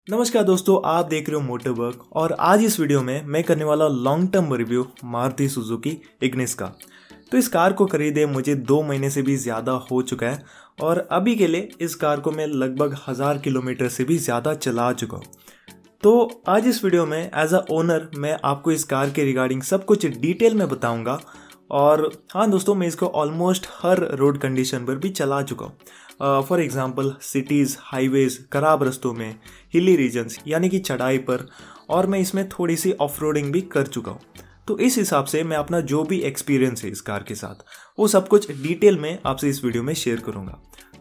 नमस्कार दोस्तों, आप देख रहे हो मोटरवर्क और आज इस वीडियो में मैं करने वाला long term review Maruti Suzuki Ignis का। तो इस कार को खरीदे मुझे 2 महीने से भी ज़्यादा हो चुका है और अभी के लिए इस कार को मैं लगभग 1000 किलोमीटर से भी ज़्यादा चला चुका हूँ। तो आज इस वीडियो में एज अ ओनर मैं आपको इस कार के रिगार्डिंग सब कुछ डिटेल में बताऊँगा। और हाँ दोस्तों, मैं इसको ऑलमोस्ट हर रोड कंडीशन पर भी चला चुका हूँ। फॉर एग्जांपल सिटीज़, हाईवेज़, खराब रास्तों में, हिली रीजन्स यानी कि चढ़ाई पर, और मैं इसमें थोड़ी सी ऑफ रोडिंग भी कर चुका हूँ। तो इस हिसाब से मैं अपना जो भी एक्सपीरियंस है इस कार के साथ वो सब कुछ डिटेल में आपसे इस वीडियो में शेयर करूँगा।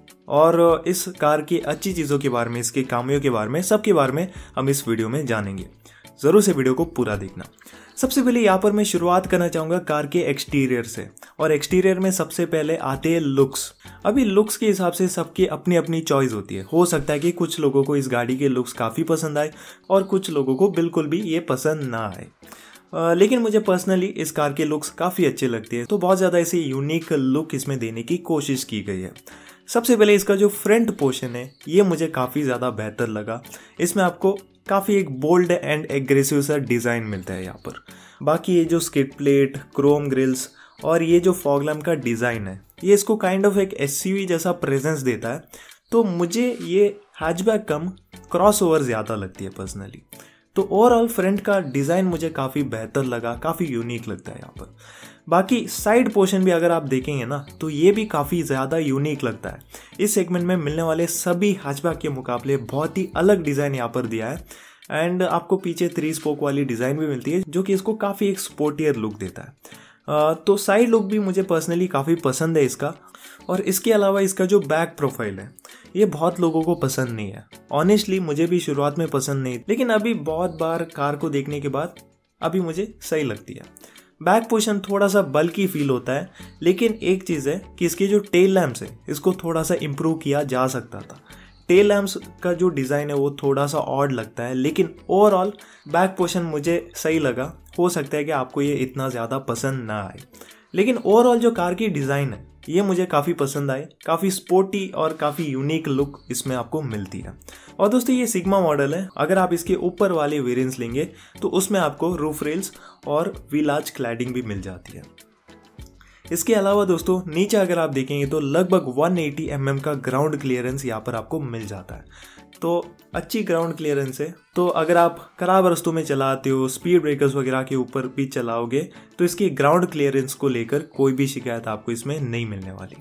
और इस कार की अच्छी चीज़ों के बारे में, इसके खामियों के बारे में, सब के बारे में हम इस वीडियो में जानेंगे। ज़रूर से वीडियो को पूरा देखना। सबसे पहले यहाँ पर मैं शुरुआत करना चाहूँगा कार के एक्सटीरियर से, और एक्सटीरियर में सबसे पहले आते हैं लुक्स। अभी लुक्स के हिसाब से सबकी अपनी अपनी चॉइस होती है। हो सकता है कि कुछ लोगों को इस गाड़ी के लुक्स काफ़ी पसंद आए और कुछ लोगों को बिल्कुल भी ये पसंद ना आए। लेकिन मुझे पर्सनली इस कार के लुक्स काफ़ी अच्छे लगते हैं, तो बहुत ज़्यादा ऐसे यूनिक लुक इसमें देने की कोशिश की गई है। सबसे पहले इसका जो फ्रंट पोर्शन है ये मुझे काफ़ी ज़्यादा बेहतर लगा। इसमें आपको काफ़ी एक बोल्ड एंड एग्रेसिव सा डिज़ाइन मिलता है यहाँ पर। बाकी ये जो स्किड प्लेट, क्रोम ग्रिल्स और ये जो फॉग लैम्प का डिज़ाइन है ये इसको काइंड ऑफ एक एसयूवी जैसा प्रेजेंस देता है। तो मुझे ये हैचबैक कम क्रॉसओवर ज़्यादा लगती है पर्सनली। तो ओवरऑल फ्रंट का डिज़ाइन मुझे काफ़ी बेहतर लगा, काफ़ी यूनिक लगता है यहाँ पर। बाकी साइड पोर्शन भी अगर आप देखेंगे ना तो ये भी काफ़ी ज़्यादा यूनिक लगता है। इस सेगमेंट में मिलने वाले सभी हैचबैक के मुकाबले बहुत ही अलग डिज़ाइन यहाँ पर दिया है। एंड आपको पीछे 3 स्पोक वाली डिज़ाइन भी मिलती है जो कि इसको काफ़ी एक स्पोर्टियर लुक देता है। तो साइड लुक भी मुझे पर्सनली काफ़ी पसंद है इसका। और इसके अलावा इसका जो बैक प्रोफाइल है ये बहुत लोगों को पसंद नहीं है। ऑनेस्टली मुझे भी शुरुआत में पसंद नहीं, लेकिन अभी बहुत बार कार को देखने के बाद अभी मुझे सही लगती है। बैक पोर्शन थोड़ा सा बल्की फील होता है, लेकिन एक चीज़ है कि इसके जो टेल लैम्प्स है इसको थोड़ा सा इम्प्रूव किया जा सकता था। टेल लैम्प्स का जो डिज़ाइन है वो थोड़ा सा ऑड लगता है, लेकिन ओवरऑल बैक पोर्शन मुझे सही लगा। हो सकता है कि आपको ये इतना ज़्यादा पसंद ना आए, लेकिन ओवरऑल जो कार की डिज़ाइन है ये मुझे काफ़ी पसंद आई। काफ़ी स्पोर्टी और काफ़ी यूनिक लुक इसमें आपको मिलती है। और दोस्तों ये सिग्मा मॉडल है। अगर आप इसके ऊपर वाले वेरिएंट्स लेंगे तो उसमें आपको रूफ रेल्स और व्हील आर्च क्लैडिंग भी मिल जाती है। इसके अलावा दोस्तों नीचे अगर आप देखेंगे तो लगभग 180 mm का ग्राउंड क्लियरेंस यहाँ पर आपको मिल जाता है। तो अच्छी ग्राउंड क्लियरेंस है। तो अगर आप खराब रास्तों में चलाते हो, स्पीड ब्रेकर्स वगैरह के ऊपर भी चलाओगे, तो इसकी ग्राउंड क्लियरेंस को लेकर कोई भी शिकायत आपको इसमें नहीं मिलने वाली।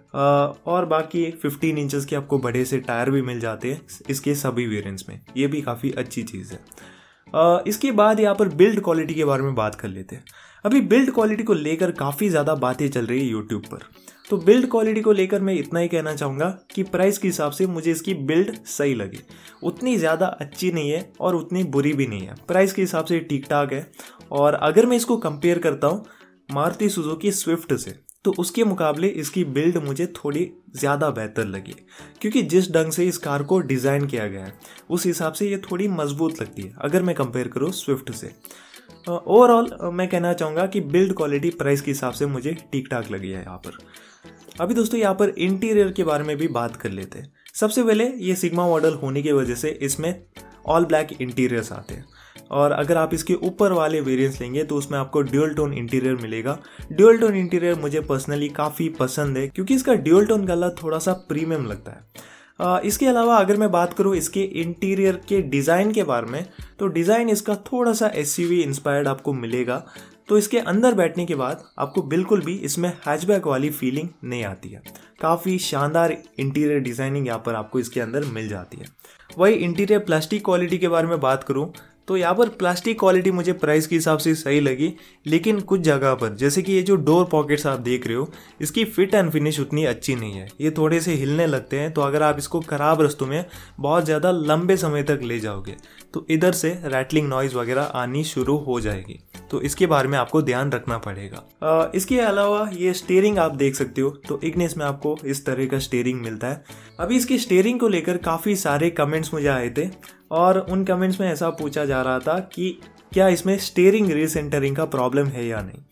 और बाकी 15 इंचेस के आपको बड़े से टायर भी मिल जाते हैं इसके सभी वेरिएंट्स में। ये भी काफ़ी अच्छी चीज़ है। इसके बाद यहाँ पर बिल्ड क्वालिटी के बारे में बात कर लेते हैं। अभी बिल्ड क्वालिटी को लेकर काफ़ी ज़्यादा बातें चल रही है यूट्यूब पर। तो बिल्ड क्वालिटी को लेकर मैं इतना ही कहना चाहूँगा कि प्राइस के हिसाब से मुझे इसकी बिल्ड सही लगी। उतनी ज़्यादा अच्छी नहीं है और उतनी बुरी भी नहीं है। प्राइस के हिसाब से ठीक ठाक है। और अगर मैं इसको कंपेयर करता हूँ मारुति सुजुकी स्विफ्ट से, तो उसके मुकाबले इसकी बिल्ड मुझे थोड़ी ज़्यादा बेहतर लगी, क्योंकि जिस ढंग से इस कार को डिज़ाइन किया गया है उस हिसाब से ये थोड़ी मजबूत लगती है अगर मैं कंपेयर करूँ स्विफ्ट से। ओवरऑल मैं कहना चाहूँगा कि बिल्ड क्वालिटी प्राइस के हिसाब से मुझे ठीक ठाक लगी है यहाँ पर। अभी दोस्तों यहाँ पर इंटीरियर के बारे में भी बात कर लेते हैं। सबसे पहले ये सिग्मा मॉडल होने की वजह से इसमें ऑल ब्लैक इंटीरियर्स आते हैं। और अगर आप इसके ऊपर वाले वेरिएंट्स लेंगे तो उसमें आपको ड्यूल टोन इंटीरियर मिलेगा। ड्यूल टोन इंटीरियर मुझे पर्सनली काफ़ी पसंद है, क्योंकि इसका ड्यूल टोन कलर थोड़ा सा प्रीमियम लगता है। इसके अलावा अगर मैं बात करूँ इसके इंटीरियर के डिज़ाइन के बारे में, तो डिज़ाइन इसका थोड़ा सा एसयूवी इंस्पायर्ड आपको मिलेगा। तो इसके अंदर बैठने के बाद आपको बिल्कुल भी इसमें हैचबैक वाली फीलिंग नहीं आती है। काफ़ी शानदार इंटीरियर डिज़ाइनिंग यहाँ पर आपको इसके अंदर मिल जाती है। वही इंटीरियर प्लास्टिक क्वालिटी के बारे में बात करूँ तो यहाँ पर प्लास्टिक क्वालिटी मुझे प्राइस के हिसाब से सही लगी, लेकिन कुछ जगह पर जैसे कि ये जो डोर पॉकेट्स आप देख रहे हो इसकी फिट एंड फिनिश उतनी अच्छी नहीं है। ये थोड़े से हिलने लगते हैं। तो अगर आप इसको खराब रास्तों में बहुत ज़्यादा लंबे समय तक ले जाओगे तो इधर से रैटलिंग नॉइज़ वगैरह आनी शुरू हो जाएगी। तो इसके बारे में आपको ध्यान रखना पड़ेगा। इसके अलावा ये स्टीयरिंग आप देख सकते हो, तो इग्निस में आपको इस तरह का स्टीयरिंग मिलता है। अभी इसकी स्टीयरिंग को लेकर काफ़ी सारे कमेंट्स मुझे आए थे और उन कमेंट्स में ऐसा पूछा जा रहा था कि क्या इसमें स्टीयरिंग रीसेंटरिंग का प्रॉब्लम है या नहीं।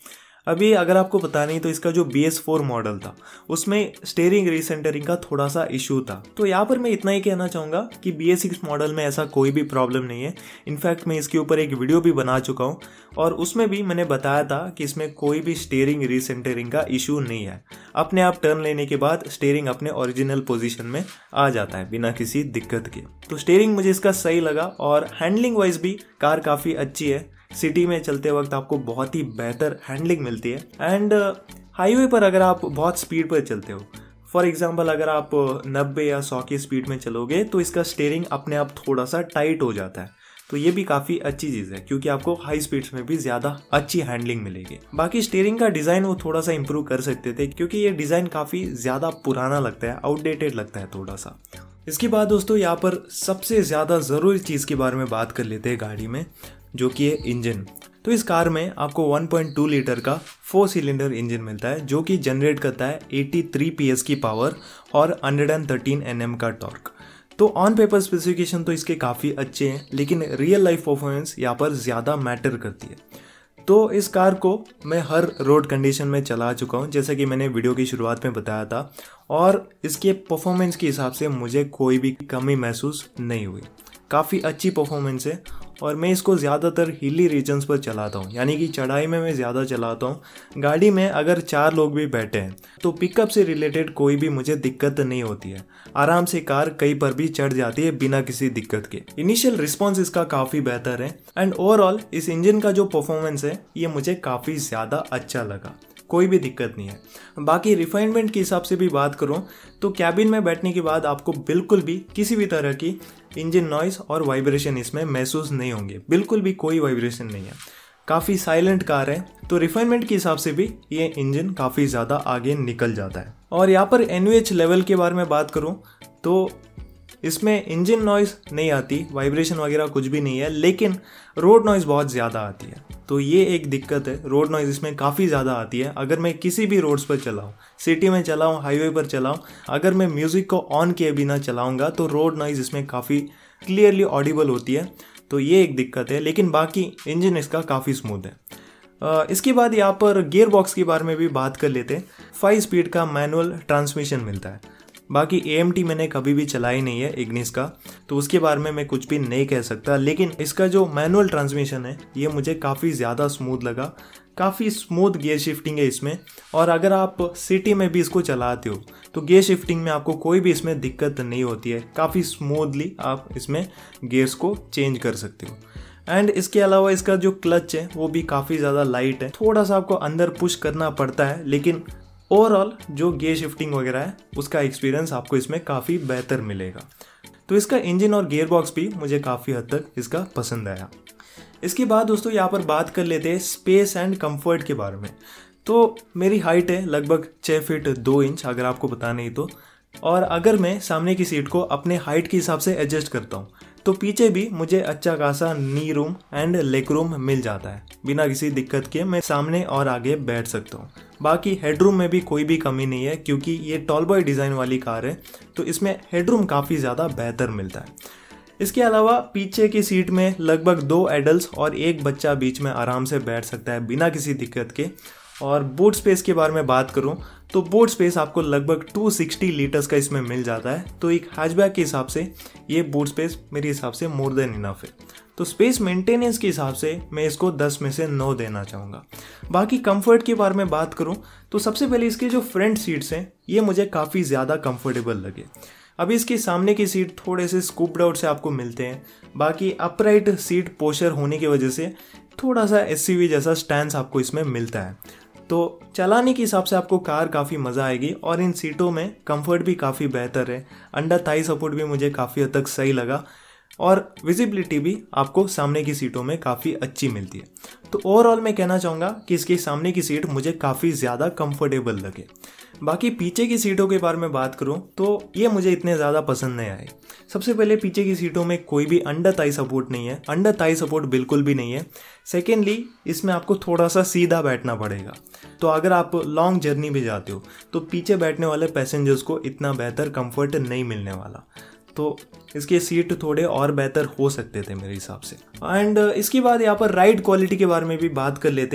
अभी अगर आपको पता नहीं तो इसका जो BS4 मॉडल था उसमें स्टीयरिंग रीसेंटरिंग का थोड़ा सा इशू था। तो यहाँ पर मैं इतना ही कहना चाहूँगा कि BS6 मॉडल में ऐसा कोई भी प्रॉब्लम नहीं है। इनफैक्ट मैं इसके ऊपर एक वीडियो भी बना चुका हूँ और उसमें भी मैंने बताया था कि इसमें कोई भी स्टीयरिंग रीसेंटरिंग का इशू नहीं है। अपने आप टर्न लेने के बाद स्टीयरिंग अपने ओरिजिनल पोजीशन में आ जाता है बिना किसी दिक्कत के। तो स्टीयरिंग मुझे इसका सही लगा और हैंडलिंग वाइज भी कार काफ़ी अच्छी है। सिटी में चलते वक्त आपको बहुत ही बेहतर हैंडलिंग मिलती है। एंड हाईवे पर अगर आप बहुत स्पीड पर चलते हो, फॉर एग्जांपल अगर आप 90 या 100 की स्पीड में चलोगे तो इसका स्टीयरिंग अपने आप थोड़ा सा टाइट हो जाता है। तो ये भी काफ़ी अच्छी चीज़ है क्योंकि आपको हाई स्पीड्स में भी ज़्यादा अच्छी हैंडलिंग मिलेगी। बाकी स्टीयरिंग का डिज़ाइन वो थोड़ा सा इंप्रूव कर सकते थे क्योंकि ये डिज़ाइन काफ़ी ज़्यादा पुराना लगता है, आउटडेटेड लगता है थोड़ा सा। इसके बाद दोस्तों यहाँ पर सबसे ज़्यादा ज़रूरी चीज़ के बारे में बात कर लेते हैं गाड़ी में, जो कि है इंजन। तो इस कार में आपको 1.2 लीटर का 4 सिलेंडर इंजन मिलता है जो कि जनरेट करता है 83 PS की पावर और 113 Nm का टॉर्क। तो ऑन पेपर स्पेसिफिकेशन तो इसके काफ़ी अच्छे हैं, लेकिन रियल लाइफ परफॉर्मेंस यहाँ पर ज़्यादा मैटर करती है। तो इस कार को मैं हर रोड कंडीशन में चला चुका हूँ, जैसा कि मैंने वीडियो की शुरुआत में बताया था, और इसके परफॉर्मेंस के हिसाब से मुझे कोई भी कमी महसूस नहीं हुई। काफ़ी अच्छी परफॉर्मेंस है और मैं इसको ज़्यादातर हिली रीजन्स पर चलाता हूँ, यानी कि चढ़ाई में मैं ज़्यादा चलाता हूँ। गाड़ी में अगर 4 लोग भी बैठे हैं तो पिकअप से रिलेटेड कोई भी मुझे दिक्कत नहीं होती है। आराम से कार कहीं पर भी चढ़ जाती है बिना किसी दिक्कत के। इनिशियल रिस्पॉन्स इसका काफ़ी बेहतर है एंड ओवरऑल इस इंजन का जो परफॉर्मेंस है ये मुझे काफ़ी ज़्यादा अच्छा लगा, कोई भी दिक्कत नहीं है। बाकी रिफाइनमेंट के हिसाब से भी बात करूं तो कैबिन में बैठने के बाद आपको बिल्कुल भी किसी भी तरह की इंजन नॉइस और वाइब्रेशन इसमें महसूस नहीं होंगे, बिल्कुल भी कोई वाइब्रेशन नहीं है। काफ़ी साइलेंट कार है, तो रिफाइनमेंट के हिसाब से भी ये इंजन काफ़ी ज़्यादा आगे निकल जाता है। और यहाँ पर NVH लेवल के बारे में बात करूँ तो इसमें इंजन नॉइस नहीं आती, वाइब्रेशन वगैरह कुछ भी नहीं है, लेकिन रोड नॉइस बहुत ज़्यादा आती है। तो ये एक दिक्कत है, रोड नॉइस इसमें काफ़ी ज़्यादा आती है। अगर मैं किसी भी रोड्स पर चलाऊँ, सिटी में चलाऊँ, हाईवे पर चलाऊँ, अगर मैं म्यूज़िक को ऑन किए बिना चलाऊँगा तो रोड नॉइस इसमें काफ़ी क्लियरली ऑडिबल होती है। तो ये एक दिक्कत है, लेकिन बाकी इंजन इसका काफ़ी स्मूथ है। इसके बाद यहाँ पर गियर बॉक्स के बारे में भी बात कर लेते हैं। 5 स्पीड का मैनुअल ट्रांसमिशन मिलता है। बाकी AMT मैंने कभी भी चलाई नहीं है इग्निस का, तो उसके बारे में मैं कुछ भी नहीं कह सकता, लेकिन इसका जो मैनुअल ट्रांसमिशन है ये मुझे काफ़ी ज़्यादा स्मूथ लगा। काफ़ी स्मूथ गियर शिफ्टिंग है इसमें, और अगर आप सिटी में भी इसको चलाते हो तो गियर शिफ्टिंग में आपको कोई भी इसमें दिक्कत नहीं होती है। काफ़ी स्मूथली आप इसमें गियर्स को चेंज कर सकते हो। एंड इसके अलावा इसका जो क्लच है वो भी काफ़ी ज़्यादा लाइट है, थोड़ा सा आपको अंदर पुश करना पड़ता है, लेकिन ओवरऑल जो गियर शिफ्टिंग वगैरह है उसका एक्सपीरियंस आपको इसमें काफ़ी बेहतर मिलेगा। तो इसका इंजन और गियर बॉक्स भी मुझे काफ़ी हद तक इसका पसंद आया। इसके बाद दोस्तों यहाँ पर बात कर लेते हैं स्पेस एंड कंफर्ट के बारे में। तो मेरी हाइट है लगभग 6 फीट 2 इंच, अगर आपको पता नहीं तो, और अगर मैं सामने की सीट को अपने हाइट के हिसाब से एडजस्ट करता हूँ तो पीछे भी मुझे अच्छा खासा knee room and leg room मिल जाता है। बिना किसी दिक्कत के मैं सामने और आगे बैठ सकता हूँ। बाकी हेडरूम में भी कोई भी कमी नहीं है क्योंकि ये टॉल बॉय डिज़ाइन वाली कार है, तो इसमें हेडरूम काफ़ी ज़्यादा बेहतर मिलता है। इसके अलावा पीछे की सीट में लगभग 2 एडल्ट्स और 1 बच्चा बीच में आराम से बैठ सकता है बिना किसी दिक्कत के। और बूट स्पेस के बारे में बात करूं तो बूट स्पेस आपको लगभग 260 लीटर्स का इसमें मिल जाता है। तो एक हैचबैक के हिसाब से ये बूट स्पेस मेरे हिसाब से मोर देन इनफ है। तो स्पेस मेंटेनेंस के हिसाब से मैं इसको 10 में से 9 देना चाहूँगा। बाकी कंफर्ट के बारे में बात करूँ तो सबसे पहले इसके जो फ्रंट सीट्स हैं ये मुझे काफ़ी ज़्यादा कंफर्टेबल लगे। अभी इसके सामने की सीट थोड़े से स्कूप्ड आउट से आपको मिलते हैं। बाकी अपराइट सीट पोस्चर होने की वजह से थोड़ा सा SUV जैसा स्टैंड आपको इसमें मिलता है। तो चलाने के हिसाब से आपको कार काफ़ी मज़ा आएगी और इन सीटों में कंफर्ट भी काफ़ी बेहतर है। अंडर थाई सपोर्ट भी मुझे काफ़ी हद तक सही लगा और विजिबिलिटी भी आपको सामने की सीटों में काफ़ी अच्छी मिलती है। तो ओवरऑल मैं कहना चाहूँगा कि इसकी सामने की सीट मुझे काफ़ी ज़्यादा कंफर्टेबल लगे। बाकी पीछे की सीटों के बारे में बात करूं तो ये मुझे इतने ज़्यादा पसंद नहीं आए। सबसे पहले पीछे की सीटों में कोई भी अंडर थाई सपोर्ट नहीं है, अंडर थाई सपोर्ट बिल्कुल भी नहीं है। सेकेंडली इसमें आपको थोड़ा सा सीधा बैठना पड़ेगा। तो अगर आप लॉन्ग जर्नी में जाते हो तो पीछे बैठने वाले पैसेंजर्स को इतना बेहतर कंफर्ट नहीं मिलने वाला। तो इसके सीट थोड़े और बेहतर हो सकते थे मेरे हिसाब से। एंड इसके बाद यहाँ पर राइड क्वालिटी के बारे में भी बात कर लेते हैं।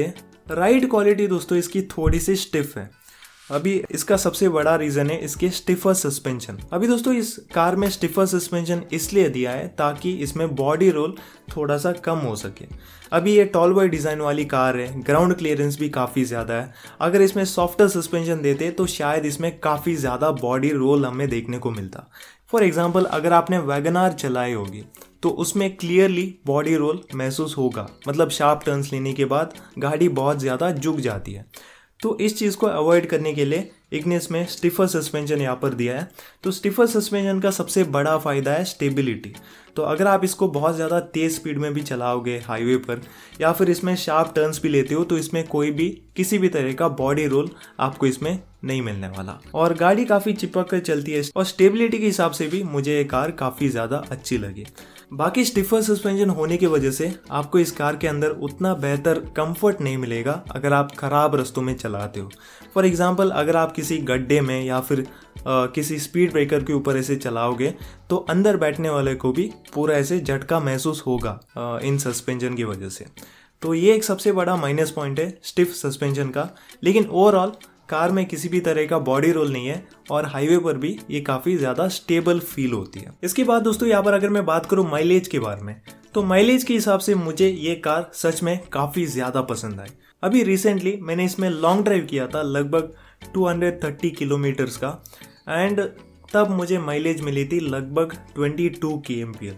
राइड क्वालिटी दोस्तों इसकी थोड़ी सी स्टिफ है। अभी इसका सबसे बड़ा रीज़न है इसके स्टिफर सस्पेंशन। अभी दोस्तों इस कार में स्टिफर सस्पेंशन इसलिए दिया है ताकि इसमें बॉडी रोल थोड़ा सा कम हो सके। अभी ये टॉल बॉय डिज़ाइन वाली कार है, ग्राउंड क्लियरेंस भी काफ़ी ज़्यादा है। अगर इसमें सॉफ्टर सस्पेंशन देते तो शायद इसमें काफ़ी ज़्यादा बॉडी रोल हमें देखने को मिलता। फॉर एग्जाम्पल अगर आपने वैगनार चलाई होगी तो उसमें क्लियरली बॉडी रोल महसूस होगा, मतलब शार्प टर्न्स लेने के बाद गाड़ी बहुत ज़्यादा झुक जाती है। तो इस चीज़ को अवॉइड करने के लिए इग्निस में स्टिफर सस्पेंशन यहाँ पर दिया है। तो स्टिफर सस्पेंशन का सबसे बड़ा फ़ायदा है स्टेबिलिटी। तो अगर आप इसको बहुत ज़्यादा तेज़ स्पीड में भी चलाओगे हाईवे पर या फिर इसमें शार्प टर्न्स भी लेते हो तो इसमें कोई भी किसी भी तरह का बॉडी रोल आपको इसमें नहीं मिलने वाला। और गाड़ी काफ़ी चिपक कर चलती है और स्टेबिलिटी के हिसाब से भी मुझे ये कार काफ़ी ज़्यादा अच्छी लगी। बाकी स्टिफर सस्पेंशन होने की वजह से आपको इस कार के अंदर उतना बेहतर कंफर्ट नहीं मिलेगा अगर आप ख़राब रास्तों में चलाते हो। फॉर एग्जांपल अगर आप किसी गड्ढे में या फिर किसी स्पीड ब्रेकर के ऊपर ऐसे चलाओगे तो अंदर बैठने वाले को भी पूरा ऐसे झटका महसूस होगा इन सस्पेंशन की वजह से। तो ये एक सबसे बड़ा माइनस पॉइंट है स्टिफ सस्पेंशन का। लेकिन ओवरऑल कार में किसी भी तरह का बॉडी रोल नहीं है और हाईवे पर भी ये काफ़ी ज़्यादा स्टेबल फील होती है। इसके बाद दोस्तों यहाँ पर अगर मैं बात करूँ माइलेज के बारे में, तो माइलेज के हिसाब से मुझे ये कार सच में काफ़ी ज़्यादा पसंद आई। अभी रिसेंटली मैंने इसमें लॉन्ग ड्राइव किया था लगभग 230 किलोमीटर्स का, एंड तब मुझे माइलेज मिली थी लगभग 22 kmpl।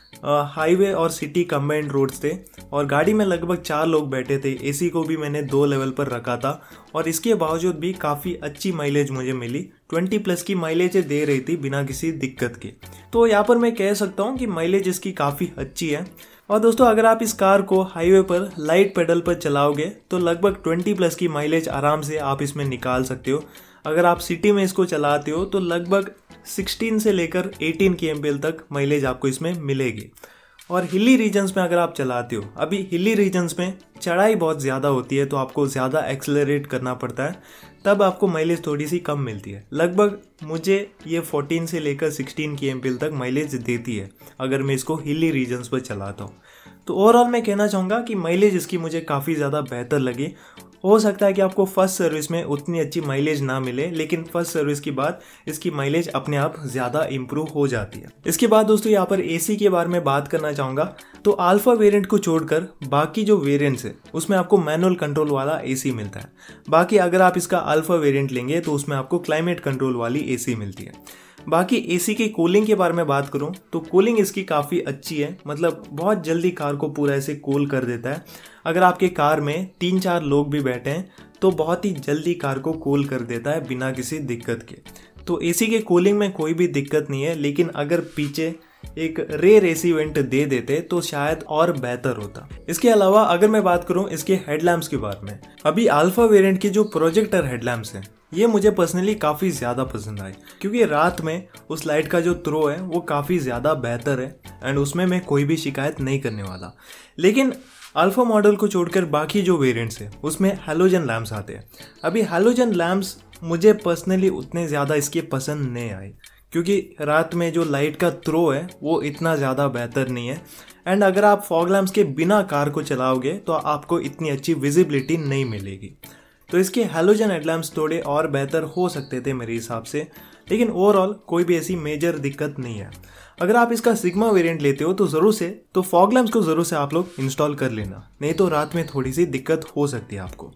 हाईवे और सिटी कंबाइंड रोड्स थे और गाड़ी में लगभग 4 लोग बैठे थे। एसी को भी मैंने 2 लेवल पर रखा था और इसके बावजूद भी काफ़ी अच्छी माइलेज मुझे मिली। 20+ की माइलेज दे रही थी बिना किसी दिक्कत के। तो यहाँ पर मैं कह सकता हूँ कि माइलेज इसकी काफ़ी अच्छी है। और दोस्तों अगर आप इस कार को हाईवे पर लाइट पेडल पर चलाओगे तो लगभग 20+ की माइलेज आराम से आप इसमें निकाल सकते हो। अगर आप सिटी में इसको चलाते हो तो लगभग 16 से लेकर 18 kmpl तक माइलेज आपको इसमें मिलेगी। और हिली रीजन्स में अगर आप चलाते हो, अभी हिली रीजन्स में चढ़ाई बहुत ज़्यादा होती है तो आपको ज़्यादा एक्सेलरेट करना पड़ता है, तब आपको माइलेज थोड़ी सी कम मिलती है। लगभग मुझे ये 14 से लेकर 16 kmpl तक माइलेज देती है अगर मैं इसको हिली रीजन्स पर चलाता हूँ। तो ओवरऑल मैं कहना चाहूँगा कि माइलेज इसकी मुझे काफ़ी ज़्यादा बेहतर लगी। हो सकता है कि आपको फर्स्ट सर्विस में उतनी अच्छी माइलेज ना मिले, लेकिन फर्स्ट सर्विस के बाद इसकी माइलेज अपने आप ज़्यादा इंप्रूव हो जाती है। इसके बाद दोस्तों यहाँ पर एसी के बारे में बात करना चाहूँगा। तो अल्फा वेरिएंट को छोड़कर बाकी जो वेरिएंट्स है उसमें आपको मैनुअल कंट्रोल वाला एसी मिलता है। बाकी अगर आप इसका अल्फा वेरिएंट लेंगे तो उसमें आपको क्लाइमेट कंट्रोल वाली एसी मिलती है। बाकी एसी की कूलिंग के बारे में बात करूं तो कूलिंग इसकी काफ़ी अच्छी है, मतलब बहुत जल्दी कार को पूरा ऐसे कूल कर देता है। अगर आपके कार में 3-4 लोग भी बैठे हैं तो बहुत ही जल्दी कार को कूल कर देता है बिना किसी दिक्कत के। तो एसी के कूलिंग में कोई भी दिक्कत नहीं है, लेकिन अगर पीछे एक रेयर एसी वेंट दे देते तो शायद और बेहतर होता। इसके अलावा अगर मैं बात करूं इसके हेडलैम्प्स के बारे में, अभी अल्फा वेरिएंट के जो प्रोजेक्टर हेडलैम्प्स हैं ये मुझे पर्सनली काफ़ी ज़्यादा पसंद आए, क्योंकि रात में उस लाइट का जो थ्रो है वो काफ़ी ज़्यादा बेहतर है एंड उसमें मैं कोई भी शिकायत नहीं करने वाला। लेकिन अल्फा मॉडल को छोड़कर बाकी जो वेरिएंट्स हैं उसमें हैलोजन लैम्प्स आते हैं। अभी हैलोजन लैम्प्स मुझे पर्सनली उतने ज़्यादा इसके पसंद नहीं आए, क्योंकि रात में जो लाइट का थ्रो है वो इतना ज़्यादा बेहतर नहीं है, एंड अगर आप फॉग लैम्प्स के बिना कार को चलाओगे तो आपको इतनी अच्छी विजिबिलिटी नहीं मिलेगी। तो इसके हैलोजन हेडलैम्प्स थोड़े और बेहतर हो सकते थे मेरे हिसाब से, लेकिन ओवरऑल कोई भी ऐसी मेजर दिक्कत नहीं है। अगर आप इसका सिग्मा वेरिएंट लेते हो तो ज़रूर से तो फॉग लैम्प्स को ज़रूर से आप लोग इंस्टॉल कर लेना, नहीं तो रात में थोड़ी सी दिक्कत हो सकती है आपको।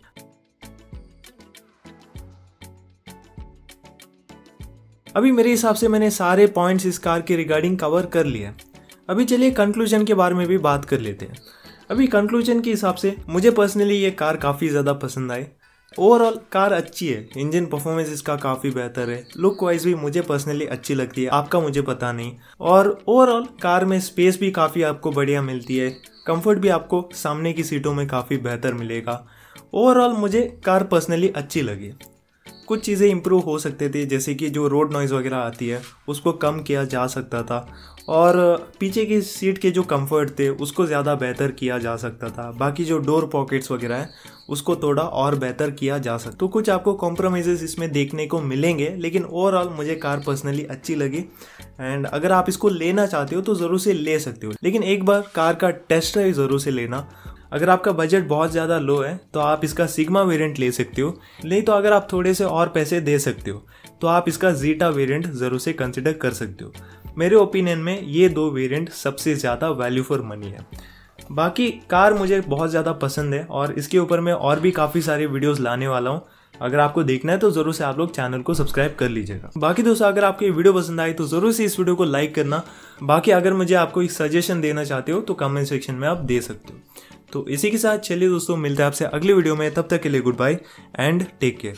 अभी मेरे हिसाब से मैंने सारे पॉइंट्स इस कार के रिगार्डिंग कवर कर लिए। अभी चलिए कंक्लूजन के बारे में भी बात कर लेते हैं। अभी कंक्लूजन के हिसाब से मुझे पर्सनली ये कार काफ़ी ज़्यादा पसंद आई। ओवरऑल कार अच्छी है, इंजन परफॉर्मेंस इसका काफ़ी बेहतर है, लुक वाइज भी मुझे पर्सनली अच्छी लगती है, आपका मुझे पता नहीं। और ओवरऑल कार में स्पेस भी काफ़ी आपको बढ़िया मिलती है, कंफर्ट भी आपको सामने की सीटों में काफ़ी बेहतर मिलेगा। ओवरऑल मुझे कार पर्सनली अच्छी लगी। कुछ चीज़ें इंप्रूव हो सकते थे, जैसे कि जो रोड नॉइज़ वगैरह आती है उसको कम किया जा सकता था, और पीछे की सीट के जो कंफर्ट थे उसको ज़्यादा बेहतर किया जा सकता था। बाकी जो डोर पॉकेट्स वगैरह हैं उसको थोड़ा और बेहतर किया जा सकता। तो कुछ आपको कॉम्प्रोमाइज़ेस इसमें देखने को मिलेंगे, लेकिन ओवरऑल मुझे कार पर्सनली अच्छी लगी। एंड अगर आप इसको लेना चाहते हो तो ज़रूर से ले सकते हो, लेकिन एक बार कार का टेस्ट ड्राइव ज़रूर से लेना। अगर आपका बजट बहुत ज़्यादा लो है तो आप इसका सिग्मा वेरिएंट ले सकते हो, नहीं तो अगर आप थोड़े से और पैसे दे सकते हो तो आप इसका जीटा वेरिएंट ज़रूर से कंसिडर कर सकते हो। मेरे ओपिनियन में ये 2 वेरिएंट सबसे ज़्यादा वैल्यू फॉर मनी है। बाकी कार मुझे बहुत ज़्यादा पसंद है और इसके ऊपर मैं और भी काफ़ी सारे वीडियोस लाने वाला हूँ। अगर आपको देखना है तो ज़रूर से आप लोग चैनल को सब्सक्राइब कर लीजिएगा। बाकी दोस्तों, अगर आपको ये वीडियो पसंद आई तो ज़रूर से इस वीडियो को लाइक करना। बाकी अगर मुझे आपको एक सजेशन देना चाहते हो तो कमेंट सेक्शन में आप दे सकते हो। तो इसी के साथ चलिए दोस्तों, मिलते हैं आपसे अगली वीडियो में। तब तक के लिए good bye and take care.